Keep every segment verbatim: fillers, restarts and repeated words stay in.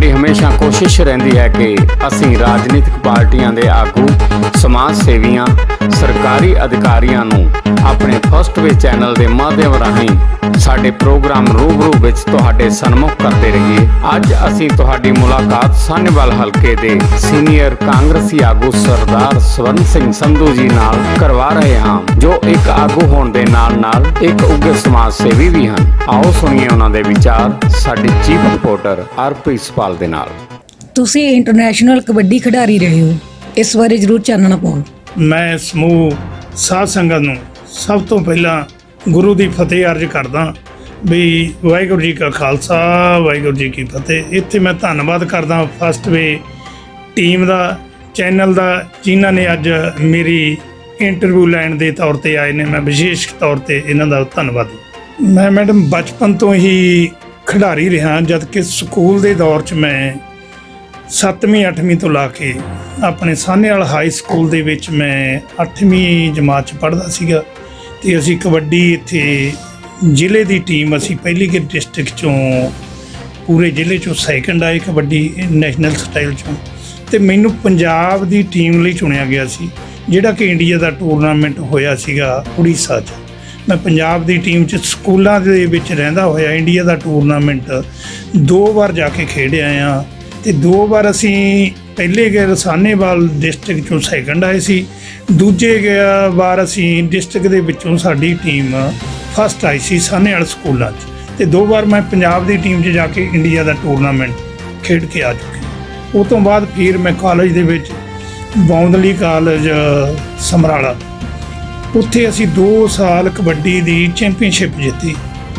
साडी हमेशा कोशिश रहिंदी है कि असीं राजनीतिक पार्टियां दे आगू, समाज सेवियां, सरकारी अधिकारियां नूं अपने फर्स्ट वे चैनल के माध्यम राहीं साडे प्रोग्राम रूबरू विच तुहाडे सन्मुख करते रहिए। अज असीं तुहाडी मुलाकात सान्हेवाल हलके दे सीनियर कांग्रेसी आगू सरदार स्वर्ण सिंह संधू जी नाल करवा रहे हां, जो एक आगू होण दे नाल नाल एक उगे समाज सेवी भी हैं। आओ सुनिए उन्हां दे विचार साडी चीफ रिपोर्टर आरपी सपाल दे नाल। तुसीं इंटरनेशनल कबड्डी खिडारी रहे हो, इस बारे जरूर चानना पाओ। मैं समूह साध संगत नूं सब तो पहला गुरु की फतेह अर्ज करदा भी वाहिगुरू जी का खालसा वाहिगुरू जी की फतेह। इत्थे मैं धन्नवाद करदा फस्ट वे टीम का, चैनल का, जिन्हां ने अज मेरी इंटरव्यू लैण के तौर पर आए ने। मैं विशेष तौर पर इन्हां दा धन्नवाद। मैं मैडम बचपन तो ही खिडारी रहा, जबकि स्कूल के दौर च मैं सत्तवीं अठवीं तो ला के अपने सान्हेवाल हाई स्कूल दे विच मैं अठवीं जमात च पढ़दा सीगा ते असीं कबड्डी इत्थे जिले की टीम असीं पहली के डिस्ट्रिक्ट चों पूरे जिले चों सैकंड आए कबड्डी नैशनल स्टाइल चों, ते मैनूं पंजाब की टीम लई चुनिया गया सी, जिहड़ा कि इंडिया का टूरनामेंट होया सीगा उड़ीसा च। मैं पंजाब की टीम च स्कूलों दे विच रहिंदा होया इंडिया का टूरनामेंट दो बार जाके खेड आया ते दो बार असी पहले गए सान्हेवाल डिस्ट्रिक्ट चों सैकंड आए सी, दूजे बार असी डिस्ट्रिक्ट दे विचों साडी टीम फस्ट आई सी सान्हेवाल स्कूलों च, ते दो बार मैं पंजाब की टीम च जाके इंडिया का टूरनामेंट खेड के आ चुके। उस तो बाद फिर मैं कॉलेज दे विच बौंदली कॉलेज समराला, उत्थे असी दो साल कबड्डी की चैंपीयनशिप जीती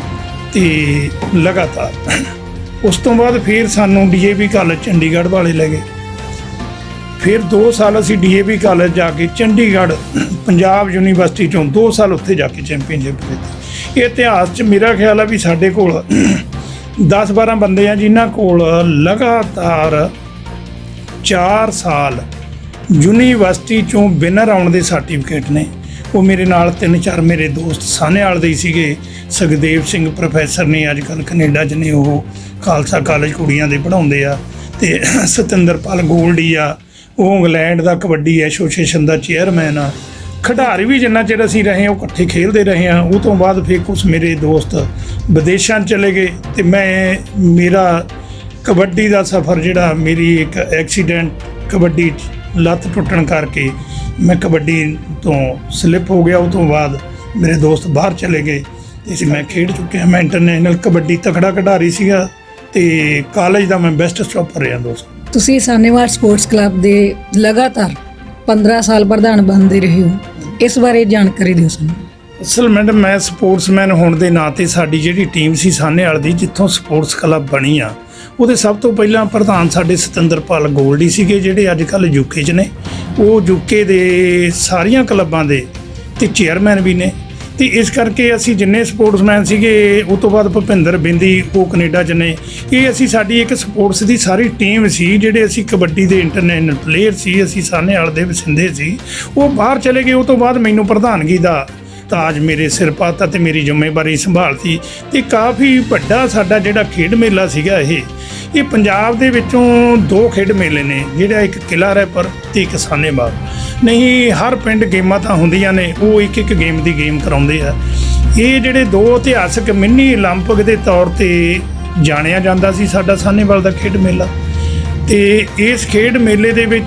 ते लगातार। उस तो बाद फिर सानू D A V college Chandigarh वाले ले गए। फिर दो साल असी डी ए वी कॉलेज जाके चंडीगढ़ पंजाब यूनीवर्सिटी चों दो साल उत्थे जाके चैंपीयनशिप जीती। ये इतिहास च मेरा ख्याल है भी साडे कोल दस बारह बंदे हैं जिन्हां कोल लगातार चार साल यूनीवर्सिटी चों विनर आउण दे सर्टिफिकेट ने। वो मेरे नाल तीन चार मेरे दोस्त सान्हेवाल दे सीगे। सुखदेव सिंह प्रोफैसर ने अजकल कनेडा च ने, वो खालसा कॉलेज कुड़ियां दे पढ़ाउंदे आ, ते सतिंदरपाल गोल्डी आ, वो इंग्लैंड का कबड्डी एसोसीएशन का चेयरमैन आ। खिडारी भी जिन्ना चिर असीं रहे वो इकट्ठे खेलते रहे हैं। उस तो बाद फिर कुछ मेरे दोस्त विदेशों चले गए, तो मैं मेरा कबड्डी का सफ़र जिहड़ा मेरी एक एक्सीडेंट कबड्डी लत्त टुटण करके मैं कबड्डी तो स्लिप हो गया। उस तो बाद मेरे दोस्त बाहर चले गए, इस मैं खेड चुके। मैं इंटरनेशनल कबड्डी तगड़ा खिडारी सीगा ते कॉलेज का मैं बेस्ट स्टॉपर रहा दोस्त। तुसीं सान्हेवाल स्पोर्ट्स क्लब दे लगातार पंद्रह साल प्रधान बनते रहे हो, इस बारे जानकारी दिओ सानूं। असल मैडम मैं स्पोर्ट्समैन होने के नाते साडी जिहड़ी टीम सी सान्हेवाल दी, जित्थों स्पोर्ट्स क्लब बनी आ, ਉਹਦੇ सब तो पहला प्रधान साडे सतिंदरपाल गोल्डी सीगे, ਜਿਹੜੇ अजकल यूके च ने। वो यूके दे सारियां क्लबां दे ते चेयरमैन भी ने, तो इस करके असी जिन्ने स्पोर्ट्समैन सीगे, उस तो बाद भुपिंदर बिंदी वो कनेडा च ने। ये असी साडी एक स्पोर्ट्स की सारी टीम सी, ਜਿਹੜੇ असी कबड्डी के इंटरनेशनल प्लेयर सी, असी सान्हेवाल दे वसिंदे सी। वो बाहर चले गए। उस तो बाद मैनूं प्रधानगी का ताज मेरे सिर पाता ते मेरी जिम्मेवारी संभालती, ते काफ़ी वड्डा साडा जिहड़ा खेड मेला सीगा। ये ये पंजाब दे विचों दो खेड मेले ने, जिहड़ा एक किला रैपर ते एक सान्हेवाल। नहीं हर पिंड गेमां तां हुंदियां ने, वो एक एक गेम की गेम कराउंदे आ। ये जिहड़े दो इतिहासक मिनी ओलंपिक के तौर पर जाणिया जांदा सी साडा सान्हेवाल दा खेड मेला। तो इस खेड मेले दे विच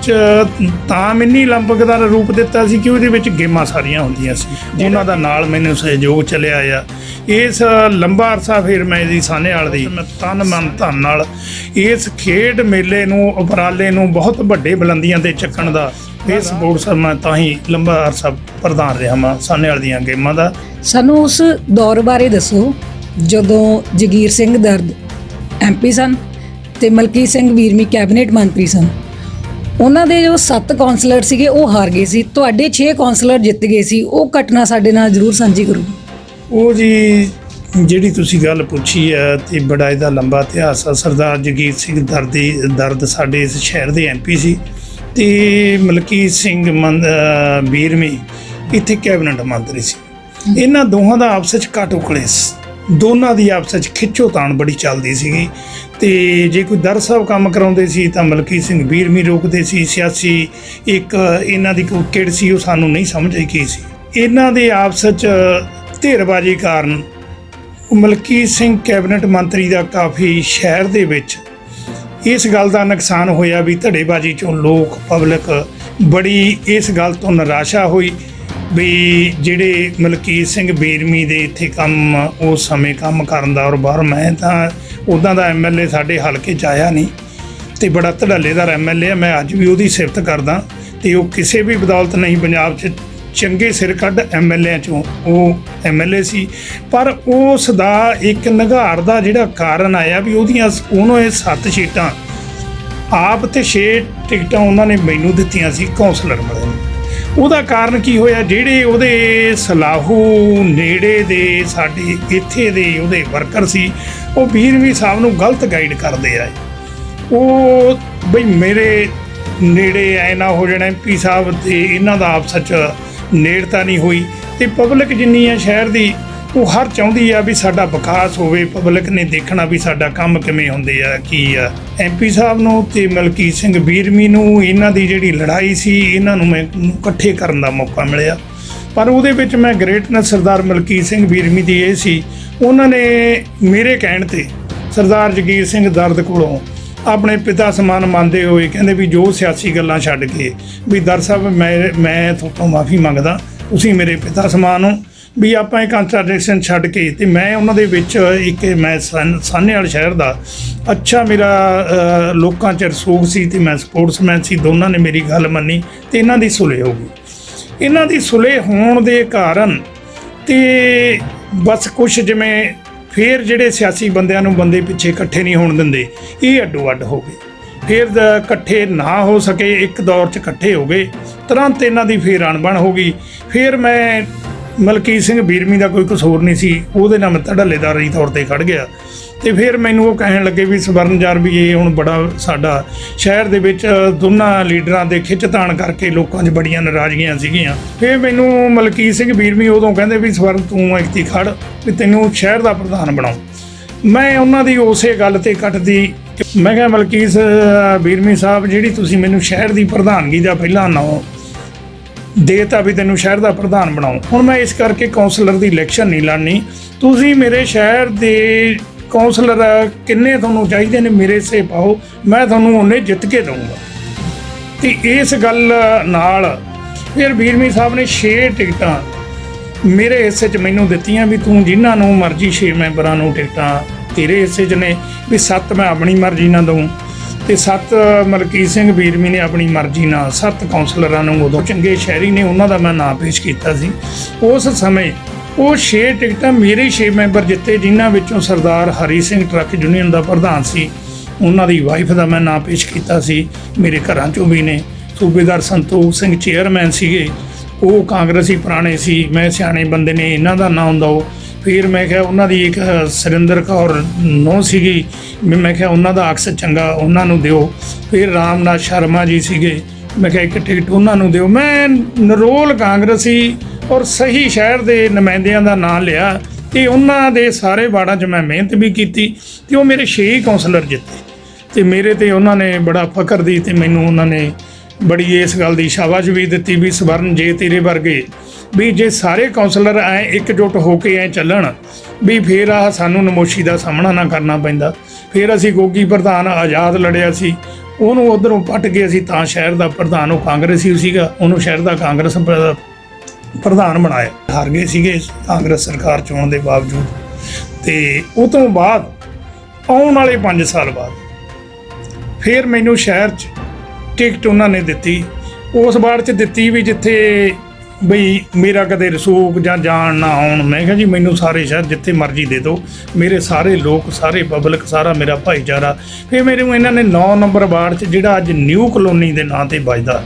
तां मिनी ओलंपिक का रूप दिता सी कि उहदे विच गेमां सारियां हुंदियां सी, जिन्हां दा नाल मैनूं सहयोग चलिया आ। इस लंबा अरसा फिर मैं इहदी सान्हेवाल दी मैं तन मन धन नाल इस खेड मेले नूं उपराले नूं बहुत वड्डे बुलंदियां ते चक्कण दा इस स्पोर्ट्स मैं तां ही लंबा अरसा प्रधान रहा मैं सान्हेवाल दीयां गेमां दा। सानूं उस दौर बारे दसो जदों जगीर सिंह दर्द एम पी सन ते मलकीत सिंह वीरमी कैबिनेट मंत्री सन। उन्हां दे जो सत्त कौंसलर सीगे वो हार गए सी, तुहाडे छे कौंसलर जित गए सी। वो घटना साडे नाल जरूर सांझी करो। वो जी जिहड़ी तुसीं गल पुछी है ते बड़ा इहदा लंबा इतिहास आ। सरदार जगीर सिंह दर्द दर्द साडे इस शहर दे एम पी सी, ते मलकीत सिंह मन वीरमी इत्थे कैबिनेट मंत्री सी। इन्हां दोहां दा आपस च घट उकले ਦੋਨਾਂ ਦੀ ਆਪਸ ਵਿੱਚ ਖਿੱਚੋਤਾਣ ਬੜੀ ਚੱਲਦੀ ਸੀਗੀ। ਤੇ ਜੇ ਕੋਈ ਦਰ ਸਾਹਿਬ ਕੰਮ ਕਰਾਉਂਦੇ ਸੀ ਤਾਂ ਮਲਕੀਤ ਸਿੰਘ ਵੀਰਮੀ ਰੋਕਦੇ ਸੀ। ਸਿਆਸੀ ਇੱਕ ਇਹਨਾਂ ਦੀ ਕੋਈ ਕਿੜ ਸੀ, ਉਹ ਸਾਨੂੰ ਨਹੀਂ ਸਮਝ ਆਈ ਕੀ ਸੀ। ਇਹਨਾਂ ਦੇ ਆਪਸ ਵਿੱਚ ਧਿਰਬਾਜੀ ਕਾਰਨ ਮਲਕੀਤ ਸਿੰਘ ਕੈਬਨਿਟ ਮੰਤਰੀ ਦਾ ਕਾਫੀ ਸ਼ਹਿਰ ਦੇ ਵਿੱਚ ਇਸ ਗੱਲ ਦਾ ਨੁਕਸਾਨ ਹੋਇਆ ਵੀ ਧੜੇਬਾਜ਼ੀ ਚੋਂ ਲੋਕ ਪਬਲਿਕ ਬੜੀ ਇਸ ਗੱਲ ਤੋਂ ਨਿਰਾਸ਼ਾ ਹੋਈ ਵੀ ਜਿਹੜੇ ਮਲਕੀਤ ਸਿੰਘ ਵੀਰਮੀ ਦੇ ਇੱਥੇ ਕੰਮ ਉਸ ਸਮੇਂ ਕੰਮ ਕਰਨ ਦਾ, ਔਰ ਬਾਹਰ ਮੈਂ ਤਾਂ ਉੱਦਾਂ ਦਾ ਐਮ ਐਲ ਏ ਸਾਡੇ ਹਲਕੇ 'ਚ ਆਇਆ ਨਹੀਂ ਅਤੇ ਬੜਾ ਧੜੱਲੇਦਾਰ ਐਮ ਐਲ ਏ ਆ। ਮੈਂ ਅੱਜ ਵੀ ਉਹਦੀ ਸਿਫਤ ਕਰਦਾ ਅਤੇ ਉਹ ਕਿਸੇ ਵੀ ਬਦੌਲਤ ਨਹੀਂ ਪੰਜਾਬ 'ਚ ਚੰਗੇ ਸਿਰ ਕੱਢ ਐਮ ਐਲ ਏਆਂ 'ਚੋਂ ਉਹ ਐਮ ਐਲ ਏ ਸੀ। ਪਰ ਉਸ ਦਾ ਇੱਕ ਨਿਘਾਰ ਦਾ ਜਿਹੜਾ ਕਾਰਨ ਆਇਆ ਵੀ ਉਹਦੀਆਂ ਉਹਨੂੰ ਇਹ ਸੱਤ ਸੀਟਾਂ ਆਪ ਅਤੇ ਛੇ ਟਿਕਟਾਂ ਉਹਨਾਂ ਨੇ ਮੈਨੂੰ ਦਿੱਤੀਆਂ ਸੀ ਕੌਂਸਲਰ ਵਾਲੇ ਨੂੰ। ਉਹਦਾ ਕਾਰਨ ਕੀ ਹੋਇਆ, ਜਿਹੜੇ ਉਹਦੇ ਸਲਾਹੂ ਨੇੜੇ ਦੇ ਸਾਡੇ ਇੱਥੇ ਦੇ ਉਹਦੇ ਵਰਕਰ ਸੀ, ਉਹ ਵੀਰਮੀ ਸਾਹਿਬ ਨੂੰ ਗਲਤ ਗਾਈਡ ਕਰਦੇ ਆਏ। ਉਹ ਬਈ ਮੇਰੇ ਨੇੜੇ ਐ ਨਾ ਹੋ ਜਾਣਾ ਐਮ ਪੀ ਸਾਹਿਬ ਅਤੇ ਇਹਨਾਂ ਦਾ ਆਪਸ 'ਚ ਨੇੜਤਾ ਨਹੀਂ ਹੋਈ। ਅਤੇ ਪਬਲਿਕ ਜਿੰਨੀ ਆ ਸ਼ਹਿਰ ਦੀ, ਉਹ ਹਰ ਚਾਹੁੰਦੀ ਆ ਵੀ ਸਾਡਾ ਵਿਕਾਸ ਹੋਵੇ। ਪਬਲਿਕ ਨੇ ਦੇਖਣਾ ਵੀ ਸਾਡਾ ਕੰਮ ਕਿਵੇਂ ਹੁੰਦੇ ਆ ਕੀ ਆ। ਐਮ ਪੀ ਸਾਹਿਬ ਨੂੰ ਅਤੇ ਮਲਕੀਤ ਸਿੰਘ ਵੀਰਮੀ ਨੂੰ ਇਹਨਾਂ ਦੀ ਜਿਹੜੀ ਲੜਾਈ ਸੀ, ਇਹਨਾਂ ਨੂੰ ਮੈਨੂੰ ਇਕੱਠੇ ਕਰਨ ਦਾ ਮੌਕਾ ਮਿਲਿਆ। ਪਰ ਉਹਦੇ ਵਿੱਚ ਮੈਂ ਗ੍ਰੇਟਨੈਸ ਸਰਦਾਰ ਮਲਕੀਤ ਸਿੰਘ ਵੀਰਮੀ ਦੀ ਇਹ ਸੀ, ਉਹਨਾਂ ਨੇ ਮੇਰੇ ਕਹਿਣ 'ਤੇ ਸਰਦਾਰ ਜਗੀਰ ਸਿੰਘ ਦਰਦ ਕੋਲੋਂ ਆਪਣੇ ਪਿਤਾ ਸਮਾਨ ਮੰਨਦੇ ਹੋਏ ਕਹਿੰਦੇ ਵੀ ਜੋ ਸਿਆਸੀ ਗੱਲਾਂ ਛੱਡ ਕੇ ਵੀ ਦਰ ਸਾਹਿਬ ਮੈਂ ਮੈਂ ਤੁਹਾਤੋਂ ਮਾਫੀ ਮੰਗਦਾ, ਤੁਸੀਂ ਮੇਰੇ ਪਿਤਾ ਸਮਾਨ ਹੋ, ਵੀ ਆਪਾਂ ਇਹ ਕੰਟਰਾਡਿਕਸ਼ਨ ਛੱਡ ਕੇ। ਅਤੇ ਮੈਂ ਉਹਨਾਂ ਦੇ ਵਿੱਚ ਇੱਕ ਮੈਂ ਸਨ ਸਾਹਨੇਵਾਲ ਸ਼ਹਿਰ ਦਾ ਅੱਛਾ ਮੇਰਾ ਲੋਕਾਂ 'ਚ ਰਸੂਖ ਸੀ ਅਤੇ ਮੈਂ ਸਪੋਰਟਸਮੈਨ ਸੀ। ਦੋਨਾਂ ਨੇ ਮੇਰੀ ਗੱਲ ਮੰਨੀ ਅਤੇ ਇਹਨਾਂ ਦੀ ਸੁਲਹ ਹੋ ਗਈ। ਇਹਨਾਂ ਦੀ ਸੁਲਹ ਹੋਣ ਦੇ ਕਾਰਨ ਅਤੇ ਬਸ ਕੁਛ ਜਿਵੇਂ ਫਿਰ ਜਿਹੜੇ ਸਿਆਸੀ ਬੰਦਿਆਂ ਨੂੰ ਬੰਦੇ ਪਿੱਛੇ ਇਕੱਠੇ ਨਹੀਂ ਹੋਣ ਦਿੰਦੇ, ਇਹ ਅੱਡੋ ਅੱਡ ਹੋ ਗਏ। ਫਿਰ ਇਕੱਠੇ ਨਾ ਹੋ ਸਕੇ, ਇੱਕ ਦੌਰ 'ਚ ਇਕੱਠੇ ਹੋ ਗਏ, ਤੁਰੰਤ ਇਹਨਾਂ ਦੀ ਫਿਰ ਅਣਬਣ ਹੋ ਗਈ। ਫਿਰ ਮੈਂ ਮਲਕੀਤ ਸਿੰਘ ਵੀਰਮੀ ਦਾ ਕੋਈ ਕਸੂਰ ਨਹੀਂ ਸੀ, ਉਹਦੇ ਨਾਲ ਮੈਂ ਧੜੱਲੇਦਾਰੀ ਤੌਰ 'ਤੇ ਖੜ੍ਹ ਗਿਆ। ਅਤੇ ਫਿਰ ਮੈਨੂੰ ਉਹ ਕਹਿਣ ਲੱਗੇ ਵੀ ਸਵਰਨਜਰ ਵੀ ਇਹ ਹੁਣ ਬੜਾ ਸਾਡਾ ਸ਼ਹਿਰ ਦੇ ਵਿੱਚ ਦੋਨਾਂ ਲੀਡਰਾਂ ਦੇ ਖਿੱਚਤਾਣ ਕਰਕੇ ਲੋਕਾਂ 'ਚ ਬੜੀਆਂ ਨਾਰਾਜ਼ਗੀਆਂ ਸੀਗੀਆਂ। ਫਿਰ ਮੈਨੂੰ ਮਲਕੀਤ ਸਿੰਘ ਵੀਰਮੀ ਉਦੋਂ ਕਹਿੰਦੇ ਵੀ ਸਵਰਨ ਤੂੰ ਇੱਥੇ ਖੜ੍ਹ ਵੀ ਤੈਨੂੰ ਸ਼ਹਿਰ ਦਾ ਪ੍ਰਧਾਨ ਬਣਾਓ। ਮੈਂ ਉਹਨਾਂ ਦੀ ਉਸੇ ਗੱਲ 'ਤੇ ਕੱਟਦੀ, ਮੈਂ ਕਿਹਾ ਮਲਕੀਤ ਵੀਰਮੀ ਸਾਹਿਬ, ਜਿਹੜੀ ਤੁਸੀਂ ਮੈਨੂੰ ਸ਼ਹਿਰ ਦੀ ਪ੍ਰਧਾਨਗੀ ਦਾ ਪਹਿਲਾਂ ਨਾਂ ਦੇਤਾ ਵੀ ਤੈਨੂੰ ਸ਼ਹਿਰ ਦਾ ਪ੍ਰਧਾਨ ਬਣਾਓ, ਹੁਣ ਮੈਂ ਇਸ ਕਰਕੇ ਕੌਂਸਲਰ ਦੀ ਇਲੈਕਸ਼ਨ ਨਹੀਂ ਲੜਨੀ। ਤੁਸੀਂ ਮੇਰੇ ਸ਼ਹਿਰ ਦੇ ਕੌਂਸਲਰ ਕਿੰਨੇ ਤੁਹਾਨੂੰ ਚਾਹੀਦੇ ਨੇ ਮੇਰੇ ਹਿੱਸੇ ਪਾਓ, ਮੈਂ ਤੁਹਾਨੂੰ ਉਹਨੇ ਜਿੱਤ ਕੇ ਦਊਂਗਾ। ਅਤੇ ਇਸ ਗੱਲ ਨਾਲ ਫਿਰ ਵੀਰਮੀ ਸਾਹਿਬ ਨੇ ਛੇ ਟਿਕਟਾਂ ਮੇਰੇ ਹਿੱਸੇ 'ਚ ਮੈਨੂੰ ਦਿੱਤੀਆਂ ਵੀ ਤੂੰ ਜਿਨ੍ਹਾਂ ਨੂੰ ਮਰਜ਼ੀ ਛੇ ਮੈਂਬਰਾਂ ਨੂੰ ਟਿਕਟਾਂ ਤੇਰੇ ਹਿੱਸੇ 'ਚ ਨੇ, ਵੀ ਸੱਤ ਮੈਂ ਆਪਣੀ ਮਰਜ਼ੀ ਨਾਲ ਦਊਂ ਅਤੇ ਸੱਤ ਮਲਕੀਤ ਸਿੰਘ ਵੀਰਮੀ ਨੇ ਆਪਣੀ ਮਰਜ਼ੀ ਨਾਲ ਸੱਤ ਕੌਂਸਲਰਾਂ ਨੂੰ ਉਦੋਂ ਚੰਗੇ ਸ਼ਹਿਰੀ ਨੇ ਉਹਨਾਂ ਦਾ ਮੈਂ ਨਾਂ ਪੇਸ਼ ਕੀਤਾ ਸੀ। ਉਸ ਸਮੇਂ ਉਹ ਛੇ ਟਿਕਟਾਂ ਮੇਰੇ ਛੇ ਮੈਂਬਰ ਜਿੱਤੇ, ਜਿਨ੍ਹਾਂ ਵਿੱਚੋਂ ਸਰਦਾਰ ਹਰੀ ਸਿੰਘ ਟਰੱਕ ਯੂਨੀਅਨ ਦਾ ਪ੍ਰਧਾਨ ਸੀ, ਉਹਨਾਂ ਦੀ ਵਾਈਫ ਦਾ ਮੈਂ ਨਾਂ ਪੇਸ਼ ਕੀਤਾ ਸੀ। ਮੇਰੇ ਘਰਾਂ 'ਚੋਂ ਵੀ ਨੇ ਸੂਬੇਦਾਰ ਸੰਤੋਖ ਸਿੰਘ ਚੇਅਰਮੈਨ ਸੀਗੇ, ਉਹ ਕਾਂਗਰਸੀ ਪੁਰਾਣੇ ਸੀ, ਮੈਂ ਸਿਆਣੇ ਬੰਦੇ ਨੇ ਇਹਨਾਂ ਦਾ ਨਾਂ ਹੁੰਦਾ। ਉਹ ਫਿਰ ਮੈਂ ਕਿਹਾ ਉਹਨਾਂ ਦੀ ਇੱਕ ਸੁਰਿੰਦਰ ਕੌਰ ਨੌਂ ਸੀਗੀ, ਮੈਂ ਕਿਹਾ ਉਹਨਾਂ ਦਾ ਅਕਸ ਚੰਗਾ, ਉਹਨਾਂ ਨੂੰ ਦਿਓ। ਫਿਰ ਰਾਮਨਾਥ ਸ਼ਰਮਾ ਜੀ ਸੀਗੇ, ਮੈਂ ਕਿਹਾ ਇੱਕ ਟਿਕਟ ਉਹਨਾਂ ਨੂੰ ਦਿਓ। ਮੈਂ ਨਰੋਲ ਕਾਂਗਰਸੀ ਔਰ ਸਹੀ ਸ਼ਹਿਰ ਦੇ ਨੁਮਾਇੰਦਿਆਂ ਦਾ ਨਾਂ ਲਿਆ ਅਤੇ ਉਹਨਾਂ ਦੇ ਸਾਰੇ ਵਾਰਡਾਂ 'ਚ ਮੈਂ ਮਿਹਨਤ ਵੀ ਕੀਤੀ ਅਤੇ ਉਹ ਮੇਰੇ ਛੇ ਹੀ ਕੌਂਸਲਰ ਜਿੱਤੇ। ਅਤੇ ਮੇਰੇ 'ਤੇ ਉਹਨਾਂ ਨੇ ਬੜਾ ਫਖਰ ਦੀ ਅਤੇ ਮੈਨੂੰ ਉਹਨਾਂ ਨੇ ਬੜੀ ਇਸ ਗੱਲ ਦੀ ਸ਼ਾਬਾਸ਼ ਵੀ ਦਿੱਤੀ ਵੀ ਸਵਰਨ, ਜੇ ਤੇਰੇ ਵਰਗੇ ਵੀ ਜੇ ਸਾਰੇ ਕੌਂਸਲਰ ਐਂ ਇਕਜੁੱਟ ਹੋ ਕੇ ਐਂ ਚੱਲਣ ਵੀ ਫਿਰ ਆਹ ਸਾਨੂੰ ਨਮੋਸ਼ੀ ਦਾ ਸਾਹਮਣਾ ਨਾ ਕਰਨਾ ਪੈਂਦਾ। ਫਿਰ ਅਸੀਂ ਗੋਗੀ ਪ੍ਰਧਾਨ ਆਜ਼ਾਦ ਲੜਿਆ ਸੀ, ਉਹਨੂੰ ਉੱਧਰੋਂ ਪੱਟ ਕੇ ਅਸੀਂ ਤਾਂ ਸ਼ਹਿਰ ਦਾ ਪ੍ਰਧਾਨ, ਉਹ ਕਾਂਗਰਸੀ ਸੀਗਾ, ਉਹਨੂੰ ਸ਼ਹਿਰ ਦਾ ਕਾਂਗਰਸ ਪ੍ਰਧਾਨ ਬਣਾਇਆ। ਹਾਰ ਗਏ ਸੀਗੇ ਕਾਂਗਰਸ ਸਰਕਾਰ ਚੋਣ ਦੇ ਬਾਵਜੂਦ। ਅਤੇ ਉਹ ਤੋਂ ਬਾਅਦ ਆਉਣ ਵਾਲੇ ਪੰਜ ਸਾਲ ਬਾਅਦ ਫਿਰ ਮੈਨੂੰ ਸ਼ਹਿਰ 'ਚ ਟਿਕਟ ਉਹਨਾਂ ਨੇ ਦਿੱਤੀ। ਉਸ ਵਾਰਡ 'ਚ ਦਿੱਤੀ ਵੀ ਜਿੱਥੇ ਬਈ ਮੇਰਾ ਕਦੇ ਰਸੂਖ ਜਾਂ ਜਾਣ ਨਾ ਆਉਣ। ਮੈਂ ਕਿਹਾ ਜੀ ਮੈਨੂੰ ਸਾਰੇ ਸ਼ਹਿਰ ਜਿੱਥੇ ਮਰਜ਼ੀ ਦੇ ਦਿਓ, ਮੇਰੇ ਸਾਰੇ ਲੋਕ, ਸਾਰੇ ਪਬਲਿਕ, ਸਾਰਾ ਮੇਰਾ ਭਾਈਚਾਰਾ। ਫਿਰ ਮੈਨੂੰ ਇਹਨਾਂ ਨੇ ਨੌ ਨੰਬਰ ਵਾਰਡ 'ਚ ਜਿਹੜਾ ਅੱਜ ਨਿਊ ਕਲੋਨੀ ਦੇ ਨਾਂ 'ਤੇ ਵੱਜਦਾ,